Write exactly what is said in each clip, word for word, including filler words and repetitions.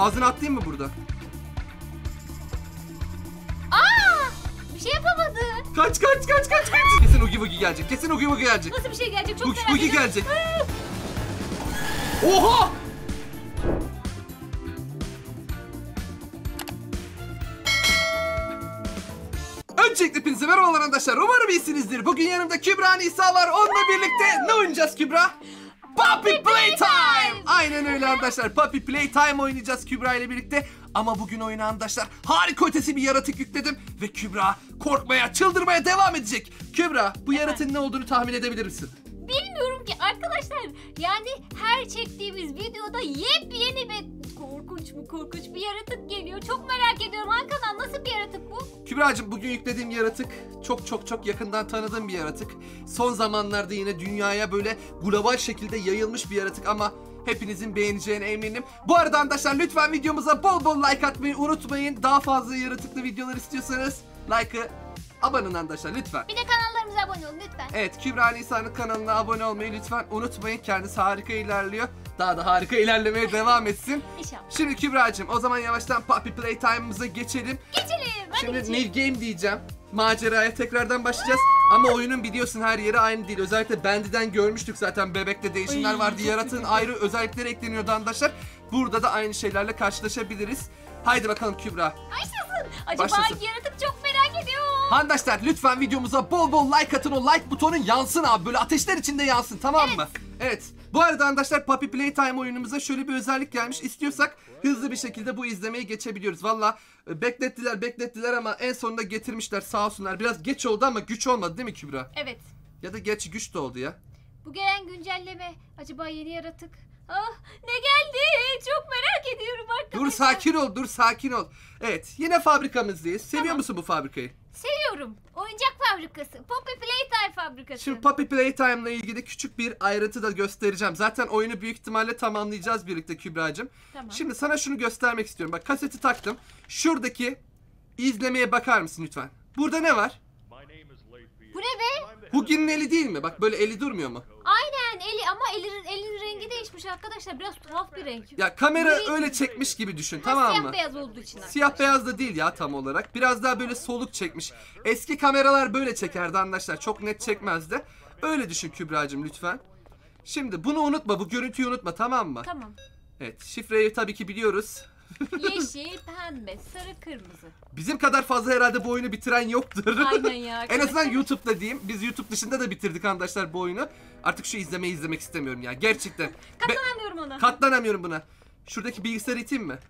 Ağzına atlayayım mı burada? Aa! Bir şey yapamadı. Kaç kaç kaç kaç kaç. Kesin Oogie Boogie gelecek. Kesin Oogie Boogie gelecek. Nasıl bir şey gelecek çok Oogie merak Boogie ediyorum. gelecek. Oha! Öncelikle hepinize merhabalar arkadaşlar. Umarım iyisinizdir. Bugün yanımda Kübra Nisa var. Onunla birlikte ne oynayacağız Kübra? Puppy Playtime! Aynen öyle arkadaşlar. Puppy Playtime oynayacağız Kübra ile birlikte. Ama bugün oyuna arkadaşlar harika ötesi bir yaratık yükledim. Ve Kübra korkmaya, çıldırmaya devam edecek. Kübra, bu yaratığın ne olduğunu tahmin edebilir misin? Bilmiyorum ki arkadaşlar. Yani her çektiğimiz videoda yepyeni ve korkunç mu korkunç bir yaratık geliyor. Çok merak ediyorum. Hakan, nasıl bir yaratık bu? Kübra'cığım, bugün yüklediğim yaratık çok çok çok yakından tanıdığım bir yaratık. Son zamanlarda yine dünyaya böyle global şekilde yayılmış bir yaratık ama hepinizin beğeneceğine eminim. Bu arada arkadaşlar lütfen videomuza bol bol like atmayı unutmayın. Daha fazla yaratıklı videolar istiyorsanız like'ı, abone olun arkadaşlar lütfen. Bir de kanallarımıza abone olun lütfen. Evet, Kübra Nisa'nın kanalına abone olmayı lütfen unutmayın. Kendisi harika ilerliyor. Daha da harika ilerlemeye devam etsin. İnşallah. Şimdi Kübra'cığım, o zaman yavaştan Puppy Playtime'ımıza geçelim. Geçelim. Hadi Şimdi geçelim. new game diyeceğim. Maceraya tekrardan başlayacağız. Ama oyunun biliyorsun her yeri aynı değil. Özellikle Bandy'den görmüştük zaten, bebekte değişimler Ay, vardı. çok Yaratığın kötü. ayrı özellikleri ekleniyordu arkadaşlar. Burada da aynı şeylerle karşılaşabiliriz. Haydi bakalım Kübra. Başlasın. Acaba Başlasın. yaratık, çok merak ediyorum. Arkadaşlar lütfen videomuza bol bol like atın. O like butonu yansın abi. Böyle ateşler içinde yansın, tamam mı? Evet. Bu arada arkadaşlar Puppy Playtime oyunumuza şöyle bir özellik gelmiş. İstiyorsak hızlı bir şekilde bu izlemeyi geçebiliyoruz. Valla beklettiler beklettiler ama en sonunda getirmişler, sağ olsunlar. Biraz geç oldu ama güç olmadı değil mi Kübra? Evet. Ya da geç güç de oldu ya. Bu gelen güncelleme acaba yeni yaratık? Ah, ne geldi? Çok merak ediyorum arkadaşlar. Dur sakin ol, dur sakin ol. Evet, yine fabrikamızdayız. Seviyor Tamam. musun bu fabrikayı? Seviyorum. Oyuncak fabrikası. Puppy Playtime fabrikası. Şimdi Puppy Playtime ile ilgili küçük bir ayrıntı da göstereceğim. Zaten oyunu büyük ihtimalle tamamlayacağız birlikte Kübra'cığım. Tamam. Şimdi sana şunu göstermek istiyorum. Bak, kaseti taktım. Şuradaki izlemeye bakar mısın lütfen? Burada ne var? Bu ne be? Hugi'nin eli değil mi? Bak, böyle eli durmuyor mu? Aynen eli, ama elin, elin rengi değişmiş arkadaşlar. Biraz tuhaf bir renk. Ya kamera Gri. öyle çekmiş gibi düşün, Ha, tamam siyah mı? beyaz olduğu için. Siyah beyaz da değil ya tam olarak. Biraz daha böyle soluk çekmiş. Eski kameralar böyle çekerdi arkadaşlar. Çok net çekmezdi. Öyle düşün Kübra'cığım lütfen. Şimdi bunu unutma. Bu görüntüyü unutma, tamam mı? Tamam. Evet, şifreyi tabii ki biliyoruz. Yeşil, pembe, sarı, kırmızı. Bizim kadar fazla herhalde bu oyunu bitiren yoktur. Aynen ya. En azından YouTube'da diyeyim. Biz YouTube dışında da bitirdik arkadaşlar bu oyunu. Artık şu izlemeyi izlemek istemiyorum ya. Gerçekten. Katlanamıyorum ona. Katlanamıyorum buna. Şuradaki bilgisayarı iteyim mi?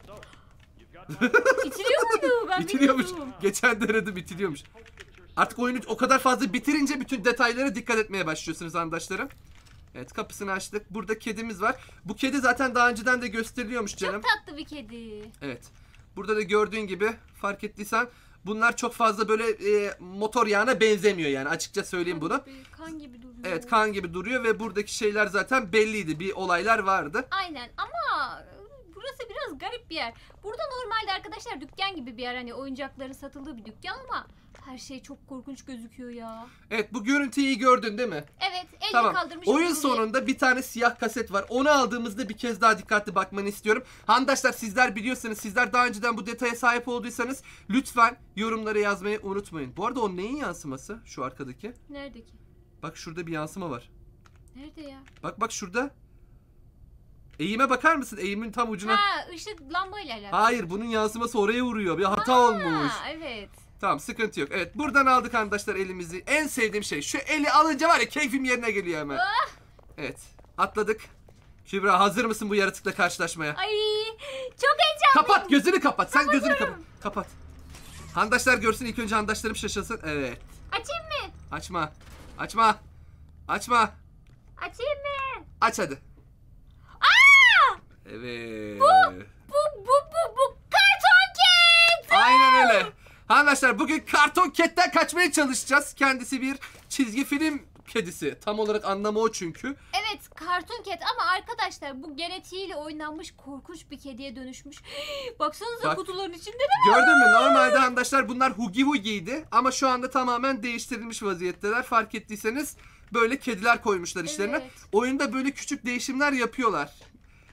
İtiliyor muydu? Ben Bitiriyormuş. bilmiyordum. Geçen denedim, bitiriyormuş. Artık oyunu o kadar fazla bitirince bütün detaylara dikkat etmeye başlıyorsunuz arkadaşlarım. Evet, kapısını açtık. Burada kedimiz var. Bu kedi zaten daha önceden de gösteriliyormuş canım. Çok tatlı bir kedi. Evet. Burada da gördüğün gibi, fark ettiysen bunlar çok fazla böyle e, motor yağına benzemiyor yani, açıkça söyleyeyim bunu. Kan gibi duruyor. Evet, kan gibi duruyor ve buradaki şeyler zaten belliydi. Bir olaylar vardı. Aynen ama burası biraz garip bir yer. Burada normalde arkadaşlar dükkan gibi bir yer, hani oyuncakların satıldığı bir dükkan ama her şey çok korkunç gözüküyor ya. Evet, bu görüntüyü iyi gördün değil mi? Evet, elini Tamam. kaldırmış. Oyun bir- sonunda bir tane siyah kaset var. Onu aldığımızda bir kez daha dikkatli bakmanı istiyorum. Arkadaşlar, sizler biliyorsanız, sizler daha önceden bu detaya sahip olduysanız lütfen yorumlara yazmayı unutmayın. Bu arada o neyin yansıması? Şu arkadaki. Nerede ki? Bak, şurada bir yansıma var. Nerede ya? Bak bak şurada. Eğime bakar mısın? Eğimin tam ucuna. Ha, ışık lambayla alakalı. Hayır, bunun yansıması oraya vuruyor. Bir hata Ha, olmuş. evet. Tamam, sıkıntı yok. Evet, buradan aldık arkadaşlar elimizi. En sevdiğim şey, şu eli alınca var ya, keyfim yerine geliyor hemen. Ah! Evet, atladık. Kübra, hazır mısın bu yaratıkla karşılaşmaya? Ay, çok heyecanlıyım. Kapat, gözünü kapat. Sen gözünü kapat. Kapatıyorum. Kapat. Handaşlar görsün, ilk önce handaşlarım şaşırsın. Evet. Açayım mı? Açma. Açma. Açma. Açayım mı? Aç hadi. Aa! Evet. Bu, bu, bu, bu karton ket. Aynen öyle. Arkadaşlar, bugün karton ketten kaçmaya çalışacağız. Kendisi bir çizgi film kedisi. Tam olarak anlamı o çünkü. Evet, karton ket ama arkadaşlar bu genetiğiyle oynanmış korkunç bir kediye dönüşmüş. Baksanıza, Bak. kutuların içinde ne var? Gördün mü? Normalde arkadaşlar bunlar Hugi Wugi'ydi. Ama şu anda tamamen değiştirilmiş vaziyetteler. Fark ettiyseniz böyle kediler koymuşlar işlerine. Evet. Oyunda böyle küçük değişimler yapıyorlar.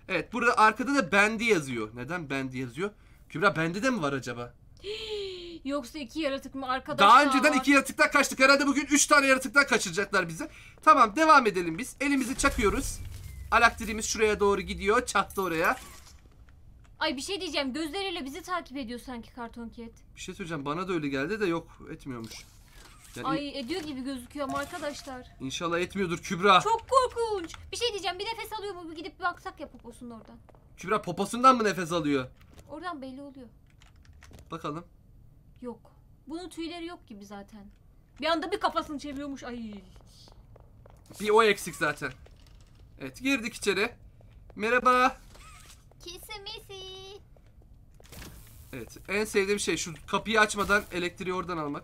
Evet, burada arkada da bendi yazıyor. Neden bendi yazıyor? Kübra, bendi de mi var acaba? Yoksa iki yaratık mı arkadaşlar? Daha önceden iki yaratıktan kaçtık. Herhalde bugün üç tane yaratıktan kaçıracaklar bizi. Tamam, devam edelim biz. Elimizi çakıyoruz. Alaktirimiz şuraya doğru gidiyor. Çaktı oraya. Ay bir şey diyeceğim. Gözleriyle bizi takip ediyor sanki Karton Cat. Bir şey söyleyeceğim. Bana da öyle geldi de yok, etmiyormuş. Yani Ay ediyor gibi gözüküyor ama arkadaşlar. İnşallah etmiyordur Kübra. Çok korkunç. Bir şey diyeceğim. Bir nefes alıyor mu? Bir gidip bir baksak ya poposunun oradan. Kübra poposundan mı nefes alıyor? Oradan belli oluyor. Bakalım. Yok. Bunun tüyleri yok gibi zaten. Bir anda bir kafasını çeviriyormuş. Ay. Bir o eksik zaten. Evet, girdik içeri. Merhaba. Kisimisi. Evet, en sevdiğim şey şu kapıyı açmadan elektriği oradan almak.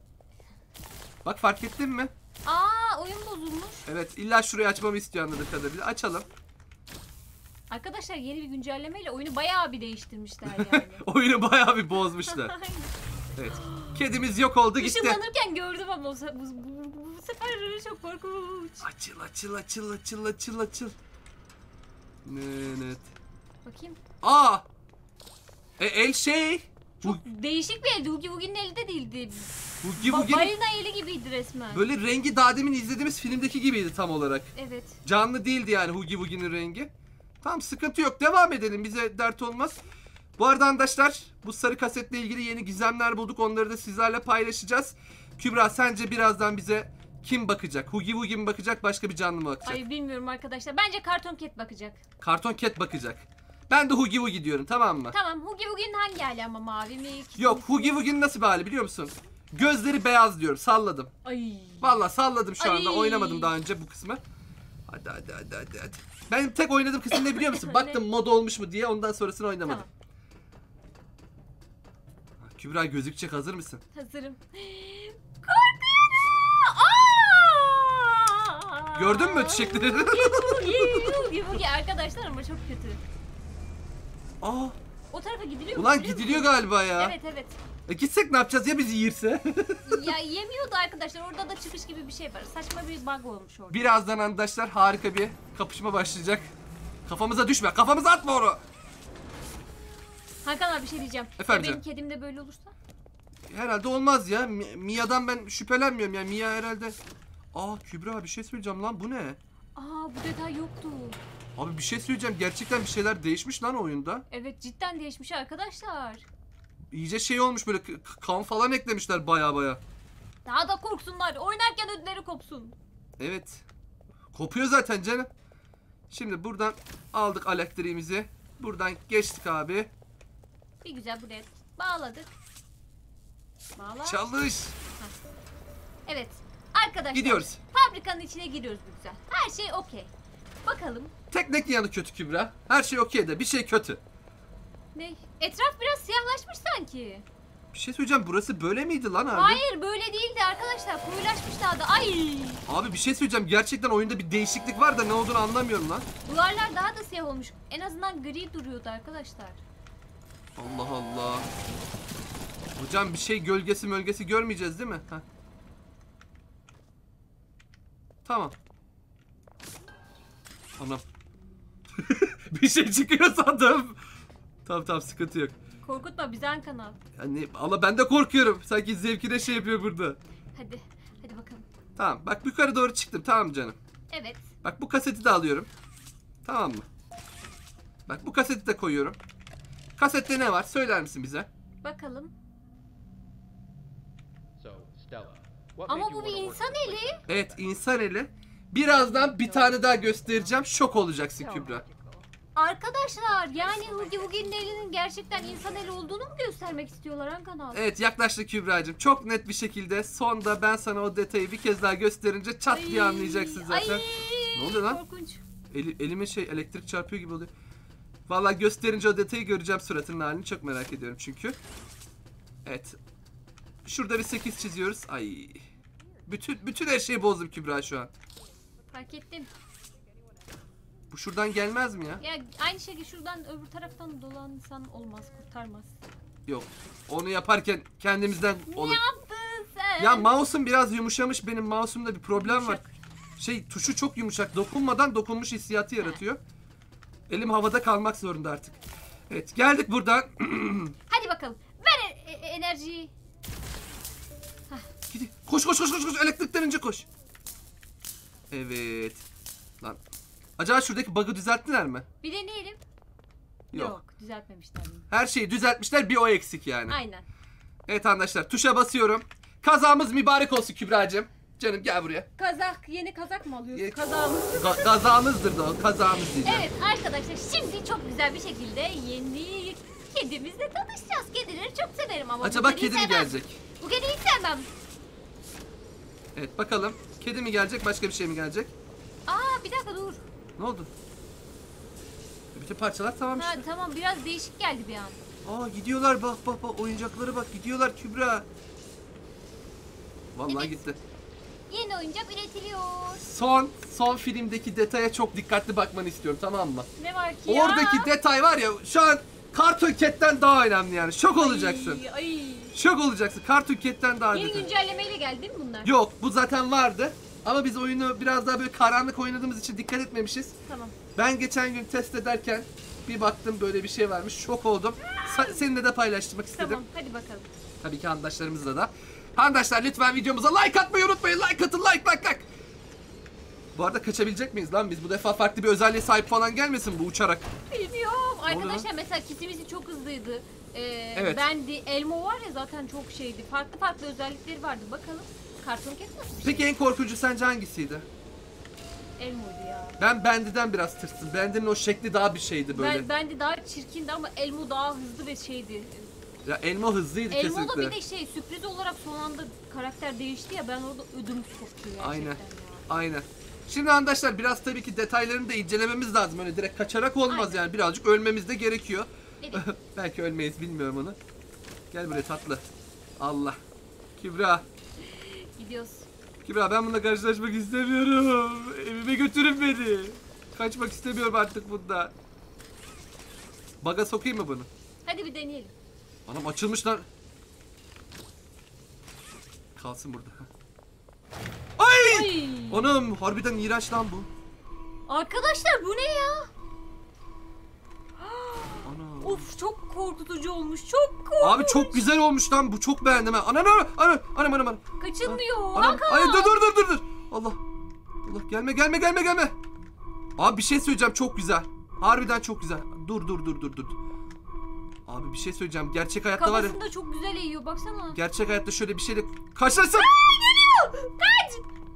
Bak, fark ettin mi? Aa, oyun bozulmuş. Evet, illa şurayı açmamı istiyor anladığım kadarıyla. Açalım. Arkadaşlar yeni bir güncellemeyle oyunu bayağı bir değiştirmişler yani. Oyunu bayağı bir bozmuşlar. Evet. Kedimiz yok oldu gitti. Işınlanırken gördüm ama bu, bu, bu, bu sefer çok korkunç. Açıl açıl açıl açıl açıl açıl. Evet. Bakayım. Aa! E, el şey. Çok değişik bir eldi. Hugi Wugi'nin eli de değildi. Hugi Ba Wugi'nin balina eli gibiydi resmen. böyle rengi daha demin izlediğimiz filmdeki gibiydi tam olarak. Evet. Canlı değildi yani Hugi Wugi'nin rengi. Tamam, sıkıntı yok. Devam edelim. Bize dert olmaz. Bu arada arkadaşlar, bu sarı kasetle ilgili yeni gizemler bulduk. Onları da sizlerle paylaşacağız. Kübra, sence birazdan bize kim bakacak? Hugi Wugi mi bakacak, başka bir canlı mı bakacak? Ay bilmiyorum arkadaşlar. Bence Karton Cat bakacak. Karton Cat bakacak. Ben de Hugi Wugi diyorum, tamam mı? Tamam. Hugi Wugi'nin hangi hali ama, mavi mi? Yok, Hugi Wugi'nin nasıl bir hali biliyor musun? Gözleri beyaz diyorum. Salladım. Ay. Vallahi salladım şu anda. Ay. Oynamadım daha önce bu kısmı. Hadi hadi hadi hadi hadi. Ben tek oynadığım kısım ne biliyor musun? Baktım mod olmuş mu diye, ondan sonrasını oynamadım. Tamam. Kübra, gözükecek, hazır mısın? Hazırım. Korkuyorum. Aa! Gördün mü çiçekleri? Hugi Wugi, Hugi Wugi arkadaşlar ama çok kötü. Aa, O tarafa gidiliyor mu? ulan Biliyor gidiliyor musun? galiba ya. Evet evet. E gitsek ne yapacağız ya bizi yiyirse? Ya yemiyordu arkadaşlar. Orada da çıkış gibi bir şey var. Saçma bir bug olmuş orada. Birazdan arkadaşlar harika bir kapışma başlayacak. Kafamıza düşme. Kafamıza atma onu. Hakan abi bir şey diyeceğim. Efendim Ya benim canım? kedim de böyle olursa? Herhalde olmaz ya. Mi- Mia'dan ben şüphelenmiyorum ya. Mia herhalde. Aa Kübra, bir şey söyleyeceğim lan, bu ne? Aa bu detay yoktu. Abi bir şey söyleyeceğim. Gerçekten bir şeyler değişmiş lan oyunda. Evet cidden değişmiş arkadaşlar. İyice şey olmuş, böyle k- kan falan eklemişler baya baya. Daha da korksunlar. Oynarken ödleri kopsun. Evet. Kopuyor zaten canım. Şimdi buradan aldık elektriğimizi. Buradan geçtik abi. Bir güzel buraya bağladık. Bağla. Çalış. Evet. Arkadaşlar. Gidiyoruz. Fabrikanın içine giriyoruz bu güzel. Her şey okey. Bakalım. Tek yanı kötü Kübra. Her şey okey de bir şey kötü. Ne? Etraf biraz siyahlaşmış sanki. Bir şey söyleyeceğim, burası böyle miydi lan abi? Hayır böyle değildi arkadaşlar. Koyulaşmış daha da. Ay. Abi bir şey söyleyeceğim, gerçekten oyunda bir değişiklik var da ne olduğunu anlamıyorum lan. Duvarlar daha da siyah olmuş. En azından gri duruyordu arkadaşlar. Allah Allah. Hocam bir şey gölgesi mölgesi görmeyeceğiz değil mi? Heh. Tamam. Anam. Bir şey çıkıyor sandım. Tamam tamam, sıkıntı yok. Korkutma bizi Hakan al. Yani Allah, ben de korkuyorum. Sanki zevkine şey yapıyor burada. Hadi. Hadi bakalım. Tamam bak, yukarı doğru çıktım, tamam canım. Evet. Bak bu kaseti de alıyorum. Tamam mı? Bak bu kaseti de koyuyorum. Kasette ne var? Söyler misin bize? Bakalım. So, Stella, what Ama made you bu bir wanna work insan with eli. Evet, insan eli. Birazdan bir tane daha göstereceğim. Şok olacaksın Kübra. Arkadaşlar yani Hugi Wugi'nin elinin gerçekten insan eli olduğunu mu göstermek istiyorlar Hakan abi? Evet, yaklaştık Kübra'cığım. Çok net bir şekilde sonda ben sana o detayı bir kez daha gösterince çat diye Ay, anlayacaksın zaten. ay, Ne oluyor lan? Korkunç. Eli, elime şey elektrik çarpıyor gibi oluyor. Vallahi gösterince o detayı göreceğim, suratının halini çok merak ediyorum çünkü. Evet. Şurada bir sekiz çiziyoruz. Ay. Bütün bütün her şeyi bozdum Kübra şu an. Fark ettim. Bu şuradan gelmez mi ya? Ya aynı şekilde şuradan öbür taraftan dolansan olmaz, kurtarmaz. Yok. Onu yaparken kendimizden olur. Ne yaptın sen? Ya mouse'um biraz yumuşamış, benim mouse'umda bir problem var. Yumuşak. Şey, tuşu çok yumuşak. Dokunmadan dokunmuş hissiyatı yaratıyor. Elim havada kalmak zorunda artık. Evet geldik buradan. Hadi bakalım. Ver e- e- enerjiyi. Gidi. Koş koş koş koş koş. Elektriklenince koş. Evet. Lan. Acaba şuradaki bug'ı düzelttiler mi? Bir deneyelim. Yok. Yok düzeltmemişler. Her şeyi düzeltmişler, bir o eksik yani. Aynen. Evet arkadaşlar, tuşa basıyorum. Kazamız mübarek olsun Kübra'cığım. Canım gel buraya. Kazak, yeni kazak mı alıyoruz? Ye- Kazağımız. Ga- kazamızdır da o, kazamız diyeceğim. Evet arkadaşlar şimdi çok güzel bir şekilde yeni kedimizle tanışacağız. Kedileri çok severim ama Acaba bu kediyi kedi mi sevmem. gelecek? Bu kediyi sevmem. Evet bakalım. Kedi mi gelecek, başka bir şey mi gelecek? Aa bir dakika dur. Ne oldu? Bütün parçalar tamam Ha, işte. tamam biraz değişik geldi bir an. Aa gidiyorlar, bak bak bak, oyuncakları bak, gidiyorlar Kübra. Vallahi Evet. gitti. Yeni oyuncak üretiliyor. Son son filmdeki detaya çok dikkatli bakmanı istiyorum, tamam mı? Ne var ki ya? Oradaki detay var ya, şu an Cartoon Cat'ten daha önemli yani. Şok olacaksın. Ay, ay. Şok olacaksın. Cartoon Cat'ten daha Yeni detay. güncellemeyle geldi değil mi bunlar? Yok, bu zaten vardı. Ama biz oyunu biraz daha böyle karanlık oynadığımız için dikkat etmemişiz. Tamam. Ben geçen gün test ederken bir baktım, böyle bir şey varmış. Şok oldum. Sa- seninle de paylaşmak istedim. Tamam hadi bakalım. Tabii ki arkadaşlarımızla da. Arkadaşlar lütfen videomuza like atmayı unutmayın. Like atın, like like like. Bu arada kaçabilecek miyiz lan biz? Bu defa farklı bir özelliğe sahip falan gelmesin bu uçarak. Bilmiyorum. oluyor Arkadaşlar mesela kitimizi çok hızlıydı. Ee, Evet. Bendi, Elmo var ya zaten çok şeydi. Farklı farklı özellikleri vardı. Bakalım. Cartoon Cat nasıl bir şey? Peki en korkuncu sence hangisiydi? Elmo'ydu ya. Ben Bendy'den biraz tırstım. Bendy'nin o şekli daha bir şeydi böyle. Ben, Bendi daha çirkindi ama Elmo daha hızlı ve şeydi. Ya Elmo hızlıydı Elmo'da kesinlikle. bir de şey sürpriz olarak son anda karakter değişti ya ben orada ödüm koptu gerçekten Aynen. ya. Aynen. Şimdi arkadaşlar biraz tabii ki detaylarını da incelememiz lazım. Öyle direkt kaçarak olmaz Aynen. yani. Birazcık ölmemiz de gerekiyor. Evet. Belki ölmeyiz, bilmiyorum onu. Gel buraya tatlı. Allah. Kübra. Gidiyoruz. Kübra ben bununla karşılaşmak istemiyorum. Evime götürün beni. Kaçmak istemiyorum artık bundan. Baga sokayım mı bunu? Hadi bir deneyelim. Anam açılmış lan. Kalsın burada. Ay! Ay. Anam harbiden iğrenç lan bu. Arkadaşlar bu ne ya? Ana. Of çok korkutucu olmuş. Çok korkunç. Abi çok güzel olmuş lan, bu çok beğendim ha. Anam anam anam anam anam. anam. Kaçılmıyor. Anam. Hakan. Ay dur dur dur dur dur. Allah. Allah gelme gelme gelme gelme. Abi bir şey söyleyeceğim, çok güzel. Harbiden çok güzel. Dur dur dur dur dur. Abi bir şey söyleyeceğim. Gerçek hayatta var ya. Kafasında çok güzel eğiyor baksana. Gerçek hayatta şöyle bir şeyle karşılaşsam. Kaç.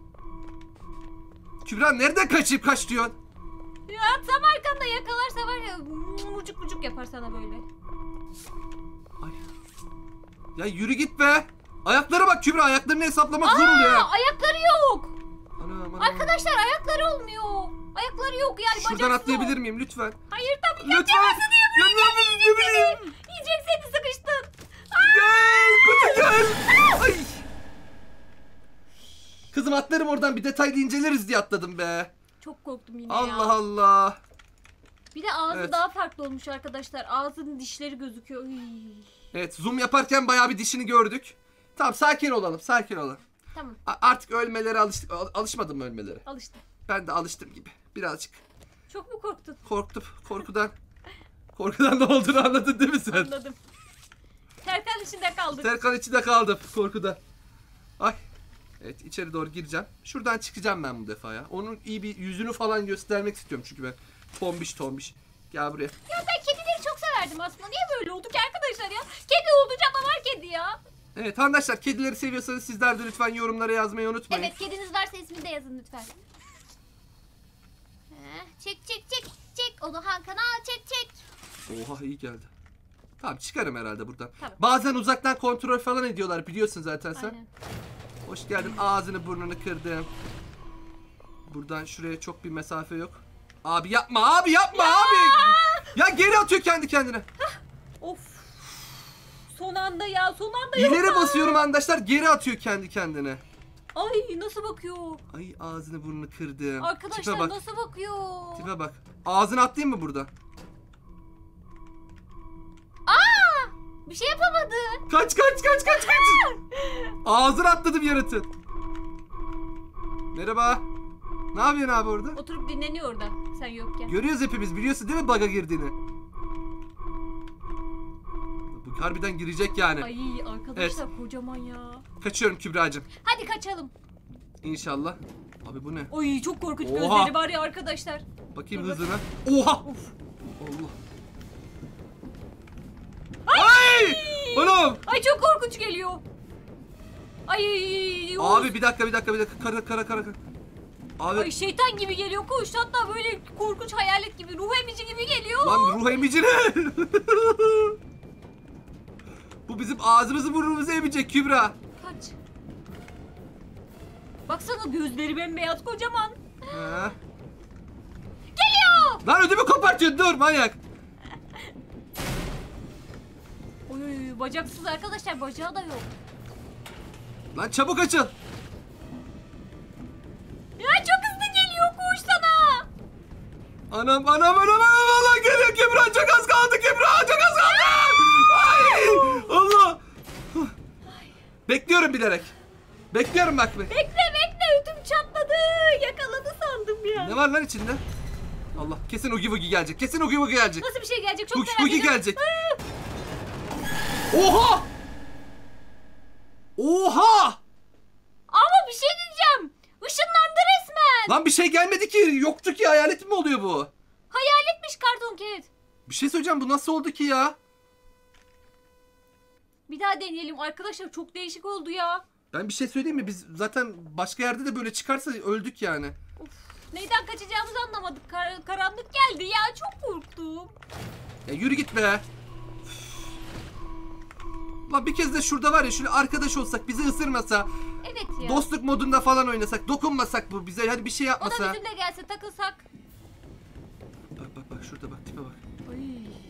Kübra nereden kaçayım, kaç diyorsun? Ya tam arkanda yakalarsa var ya mucuk mucuk yapar sana böyle. Ay. Ya yürü git be. Ayaklara bak Kübra, ayaklarını hesaplamak zor oluyor Aa, ya. ayakları yok. Anam, anam. Arkadaşlar ayakları olmuyor. Ayakları yok yani Şuradan bacaksız atlayabilir o. miyim lütfen? Hayır tabii ki Lütfen. atlayamazsın diye Ya ne ne bileyim. yiyecek seni sıkıştın. Gel kutu gel. Ay. Kızım atlarım oradan, bir detaylı inceleriz diye atladım be. Çok korktum yine ya. Allah Allah. Bir de ağzı Evet. daha farklı olmuş arkadaşlar. Ağzının dişleri gözüküyor. Iy. Evet, zoom yaparken bayağı bir dişini gördük. Tamam, sakin olalım, sakin olalım. Tamam A- artık ölmelere alıştık. Al- alışmadım mı ölmelere? alıştım. Ben de alıştım gibi. Birazcık Çok mu korktun? korktum. Korkudan. Korkudan ne olduğunu anladın değil mi sen? Anladım. Serkan içinde kaldık. Serkan içinde kaldım korkudan. Ay. Evet, içeri doğru gireceğim. Şuradan çıkacağım ben bu defa ya. Onun iyi bir yüzünü falan göstermek istiyorum çünkü ben. Tombiş tombiş. Gel buraya. Ya ben kedileri çok severdim aslında. Niye böyle oldu ki arkadaşlar ya? Kedi oldu canavar kedi ya. Evet arkadaşlar, kedileri seviyorsanız sizler de lütfen yorumlara yazmayı unutmayın. Evet kediniz varsa ismini de yazın lütfen. Heh, çek çek çek çek onu Hakan'a çek çek. Oha iyi geldi. Tamam, çıkarım herhalde buradan. Tamam. Bazen uzaktan kontrol falan ediyorlar, biliyorsun zaten sen. Aynen. Hoş geldin. Ağzını burnunu kırdım. Buradan şuraya çok bir mesafe yok. Abi yapma abi yapma abi. Ya geri atıyor kendi kendine. Of. Son anda ya son anda İleri yoksa. basıyorum arkadaşlar, geri atıyor kendi kendine. Ay nasıl bakıyor? Ay ağzını burnunu kırdım. Arkadaşlar Tipe bak. nasıl bakıyor? Tipe bak. Ağzını atlayayım mı burada? Aa! Bir şey yapamadı. Kaç kaç kaç kaç kaç. Ağzını atladım yaratın. Merhaba. Ne yapıyorsun abi orada? Oturup dinleniyor orada. sen yokken. Görüyoruz hepimiz, biliyorsun değil mi bug'a girdiğini? Bu harbiden girecek yani. Ay arkadaşlar kocaman ya. Kaçıyorum Kübra'cığım. Hadi kaçalım. İnşallah. Abi bu ne? Oy çok korkunç Oha. gözleri var ya arkadaşlar. Bakayım Dur, hızına. Oha! Of. Allah. Ay! Oğlum! Ay çok korkunç geliyor. Ay. Oğuz. Abi bir dakika bir dakika bir dakika. Kara kara kara. kara. Abi Ay şeytan gibi geliyor koş, hatta böyle korkunç hayalet gibi, ruh emici gibi geliyor. lan ruh emici ne? Bu bizim ağzımızı burnumuzu emecek Kübra. Kaç. Baksana gözleri bembeyaz kocaman. Ha. Geliyor. Lan ödümü kopartıyorsun, dur manyak. Oy, oy, oy, bacaksız arkadaşlar, bacağı da yok. Lan çabuk açıl. Ya çok hızlı geliyor, koş sana. Anam anam anam anam Allah geliyor Kübra, çok az kaldı Kübra, çok az kaldı. Ay Allah. Bekliyorum bilerek. Bekliyorum bak be. Bekle bekle, ödüm çatladı. Yakaladı sandım ya. Ne var lan içinde? Allah, kesin Oogie Boogie gelecek. Kesin Oogie Boogie gelecek. Nasıl bir şey gelecek çok Oogie merak Boogie ediyorum. gelecek. Oha! Oha! Ama bir şey diyeceğim. Işınlandı resmen. Lan bir şey gelmedi ki. Yoktu ki. Hayalet mi oluyor bu? Hayaletmiş karton kedi. Bir şey söyleyeceğim. Bu nasıl oldu ki ya? Bir daha deneyelim arkadaşlar, çok değişik oldu ya. Ben bir şey söyleyeyim mi? Biz zaten başka yerde de böyle çıkarsa öldük yani. Of, neyden kaçacağımızı anlamadık. Kar- karanlık geldi ya, çok korktum. Ya yürü git be. Lan bir kez de şurada var ya, şöyle arkadaş olsak, bizi ısırmasa, Evet ya. dostluk modunda falan oynasak, dokunmasak bu bize, hadi bir şey O da yapmasa. bizimle gelse, takılsak. Bak bak bak şurada bak, tipe bak. Ay.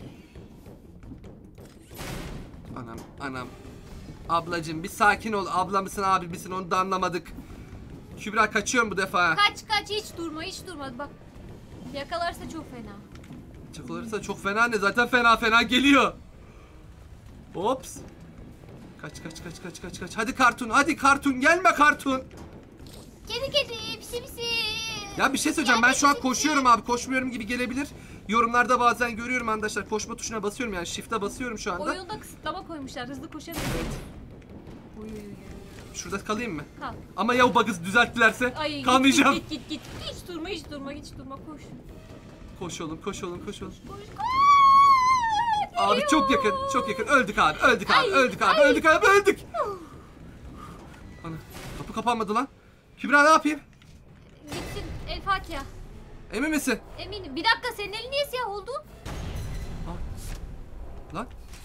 Anam anam. Ablacığım bir sakin ol. Abla mısın abi misin onu da anlamadık. Kübra kaçıyorum bu defa. Kaç kaç, hiç durma hiç durma bak. Yakalarsa çok fena. Çakılırsa çok fena ne, zaten fena fena geliyor. Ops. Kaç kaç kaç kaç kaç kaç. Hadi kartun, hadi kartun, gelme kartun. Kedi kedi pisi pisi. Ya bir şey söyleyeceğim, ben şu an koşuyorum abi, koşmuyorum gibi gelebilir. Yorumlarda bazen görüyorum arkadaşlar, koşma tuşuna basıyorum yani, shift'e basıyorum şu anda. Oyunda kısıtlama koymuşlar, hızlı koşamıyorum. Oy, oy, oy. Şurada kalayım mı? Kal. Ama ya o bug'ı düzelttilerse Ay, kalmayacağım. Git, git git git. Hiç durma hiç durma hiç durma, koş. Koş oğlum, koş oğlum, koş oğlum. Koş koş. Abi Geliyor. çok yakın, çok yakın. Öldük abi, öldük abi, Ay, öldük abi, ay. öldük abi, öldük. Ana, kapı kapanmadı lan. Kübra ne yapayım? Gitsin El Fatiha. Emin misin? Eminim. Bir dakika, senin elin niye siyah oldu? Lan.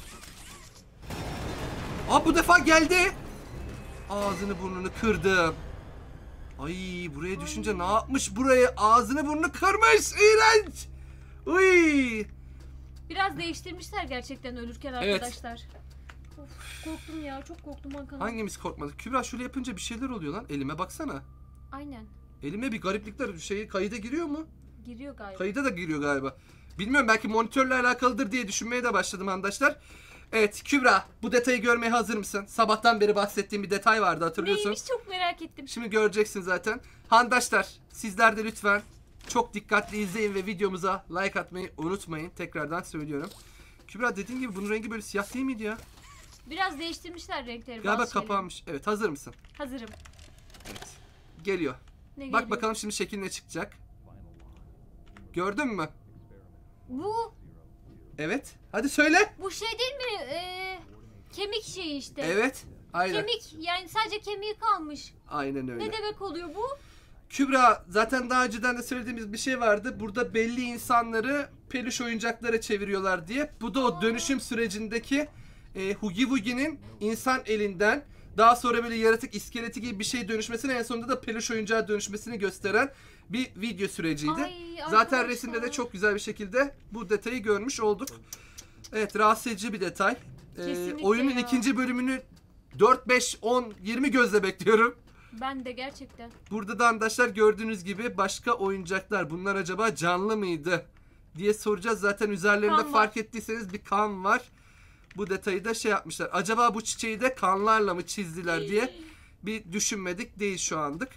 Aa bu defa geldi. Ağzını burnunu kırdım. Ay buraya düşünce ne yapmış buraya? Ağzını burnunu kırmış. İğrenç. Uy. Biraz değiştirmişler gerçekten ölürken Evet. arkadaşlar. Of, korktum ya, çok korktum Hakan. Hangimiz korkmadık? Kübra şöyle yapınca bir şeyler oluyor lan. Elime baksana. Aynen. Elime bir gariplikler, şeyi kayıda giriyor mu? Giriyor galiba. Kayıda da giriyor galiba. Bilmiyorum, belki monitörle alakalıdır diye düşünmeye de başladım arkadaşlar. Evet Kübra, bu detayı görmeye hazır mısın? Sabahtan beri bahsettiğim bir detay vardı, hatırlıyorsun. Neymiş, çok merak ettim. Şimdi göreceksin zaten. Handaşlar sizler de lütfen çok dikkatli izleyin ve videomuza like atmayı unutmayın. Tekrardan söylüyorum. Kübra dediğin gibi bunun rengi böyle siyah değil miydi ya? Biraz değiştirmişler renkleri. Galiba bazı şeyleri. kapanmış. Evet, hazır mısın? Hazırım. Evet. Geliyor. Ne Bak geliyor? bakalım şimdi şekil ne çıkacak. Gördün mü? Bu, Evet. Hadi söyle. bu şey değil mi? Ee, kemik şeyi işte. Evet. Aynen. Kemik, yani sadece kemiği kalmış. Aynen öyle. Ne demek oluyor bu? Kübra, zaten daha önceden de söylediğimiz bir şey vardı. Burada belli insanları peluş oyuncaklara çeviriyorlar diye. Bu da o dönüşüm sürecindeki e, Oogie Boogie'nin insan elinden daha sonra böyle yaratık iskeleti gibi bir şey dönüşmesini, en sonunda da peluş oyuncağa dönüşmesini gösteren bir video süreciydi. Ay, Zaten arkadaşlar. resimde de çok güzel bir şekilde bu detayı görmüş olduk. Evet, rahatsız edici bir detay. Ee, Kesinlikle oyunun ya. ikinci bölümünü dört, beş, on, yirmi gözle bekliyorum. Ben de gerçekten. Burada da arkadaşlar gördüğünüz gibi başka oyuncaklar. Bunlar acaba canlı mıydı diye soracağız. Zaten üzerlerinde Kan var. fark ettiyseniz bir kan var. Bu detayı da şey yapmışlar. Acaba bu çiçeği de kanlarla mı çizdiler diye bir düşünmedik değil şu andık.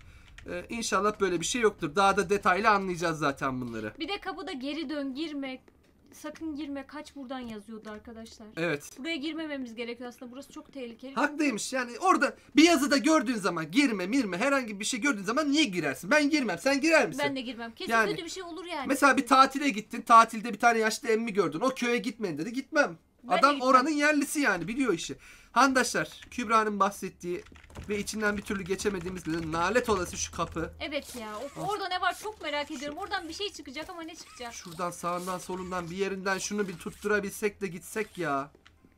Ee, inşallah böyle bir şey yoktur. Daha da detaylı anlayacağız zaten bunları. Bir de kapıda geri dön, girme. Sakın girme, kaç buradan yazıyordu arkadaşlar. Evet. Buraya girmememiz gerekiyor aslında. Burası çok tehlikeli. Haklıymış. Yani orada bir yazıda gördüğün zaman girme, mirme herhangi bir şey gördüğün zaman niye girersin? Ben girmem. Sen girer misin? Ben de girmem. Kesin Yani, kötü bir şey olur yani. Mesela bir tatile gittin. Tatilde bir tane yaşlı emmi gördün. O köye gitmedin dedi. Gitmem. Ben de Adam gitmem. oranın yerlisi yani. Biliyor işi. Handaşlar, Kübra'nın bahsettiği ve içinden bir türlü geçemediğimiz lanet olası şu kapı. Evet ya. Of, orada ne var çok merak ediyorum. Oradan bir şey çıkacak ama ne çıkacak? Şuradan sağından solundan bir yerinden şunu bir tutturabilsek de gitsek ya.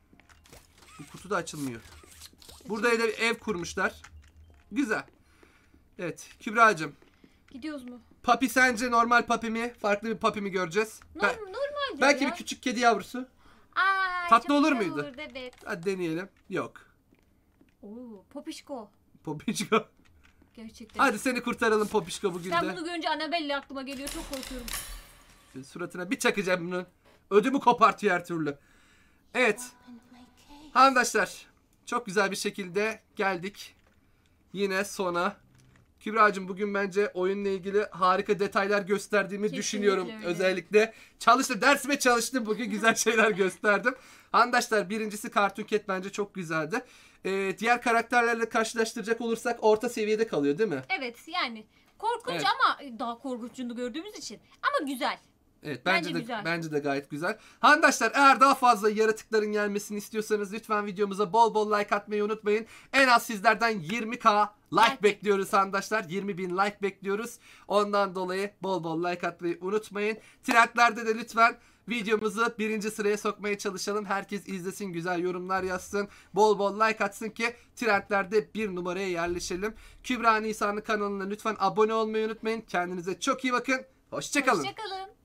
Bu kutu da açılmıyor. Burada da bir ev kurmuşlar. Güzel. Evet Kübra'cığım. Gidiyoruz mu? Papi sence normal papi mi? Farklı bir papi mi göreceğiz? Norm, Ben- normal belki ya. bir küçük kedi yavrusu. Aa, Tatlı çok olur güzel muydu? olurdu, evet. Hadi deneyelim. Yok. Oo, popişko. Popişko. Gerçekten. Hadi seni kurtaralım Popişko bugün Ben de. bunu görünce Annabelle aklıma geliyor. Çok korkuyorum. Suratına bir çakacağım bunun. Ödümü kopartıyor her türlü. Evet. Arkadaşlar çok güzel bir şekilde geldik. Yine sona. Kübra'cığım bugün bence oyunla ilgili harika detaylar gösterdiğimi Kesinlikle düşünüyorum. öyle. Özellikle çalıştım. Dersime çalıştım bugün. Güzel şeyler gösterdim. Arkadaşlar birincisi Cartoon Cat bence çok güzeldi. Ee, diğer karakterlerle karşılaştıracak olursak orta seviyede kalıyor değil mi? Evet yani. Korkunç Evet. ama daha korkunçunu gördüğümüz için. Ama güzel. Evet bence, Bence de güzel. bence de gayet güzel. Arkadaşlar eğer daha fazla yaratıkların gelmesini istiyorsanız lütfen videomuza bol bol like atmayı unutmayın. En az sizlerden yirmi bin like Like. bekliyoruz arkadaşlar. yirmi bin like bekliyoruz. Ondan dolayı bol bol like atmayı unutmayın. Trendlerde de lütfen videomuzu birinci sıraya sokmaya çalışalım. Herkes izlesin, güzel yorumlar yazsın. Bol bol like atsın ki trendlerde bir numaraya yerleşelim. Kübra Nisa'nın kanalına lütfen abone olmayı unutmayın. Kendinize çok iyi bakın. Hoşçakalın. Hoşçakalın.